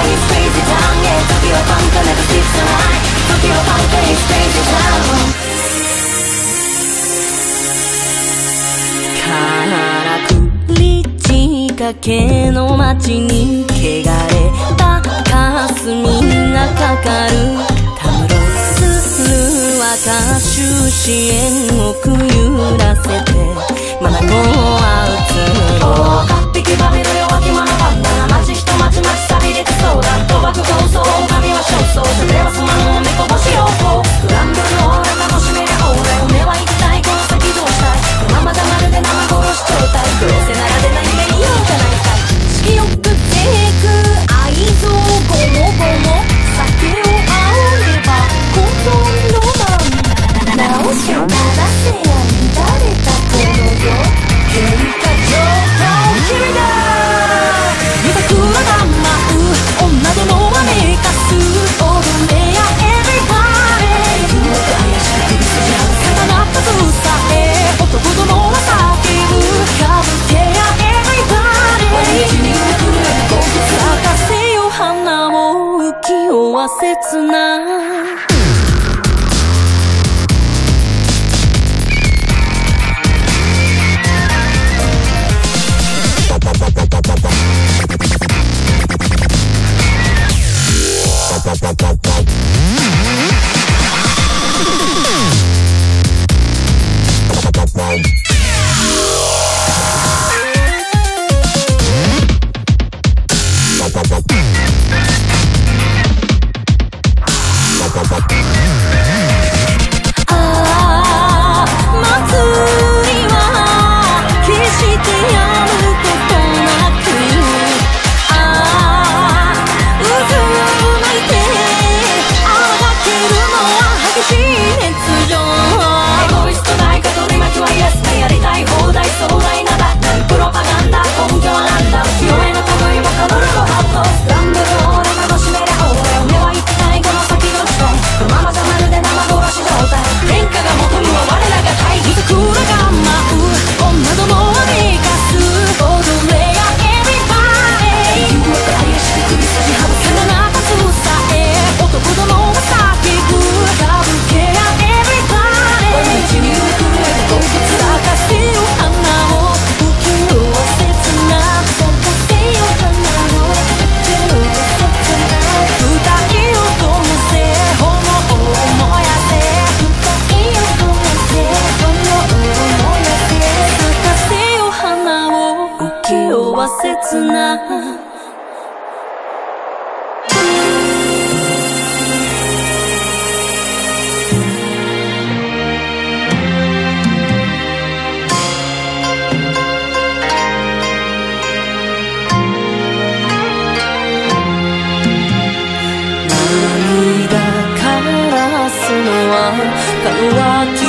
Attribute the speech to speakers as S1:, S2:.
S1: is crazy town, yeah, Tokyo Punk never sleeps tonight. Tokyo Punk is crazy town. からくり仕掛けの街に汚れた霞がかかるたむろする若衆支援をくゆらせて眼はうつろ8匹バビル弱き者バンダナ街人町町錆びれてそうだ賭博闘争狼は焦燥それはすまんおめこぼしようグランブルオーラ楽しめりゃオーラ夢は一体この先どうしたいこのままだまるで生殺し状態どうせなら出ない夢見ようじゃないかい色くてく愛憎ごもごも酒をあおれば本当にロマン直しならせや乱れたこの世喧嘩状態君だ見たくらが舞う女どもはめかす踊れや everybody 雲と怪しく首筋合う魚ったずさえ男どもは叫ぶかぶけや everybody 毎日に来るような動物咲かせよ花を浮世は切ない涙からすのは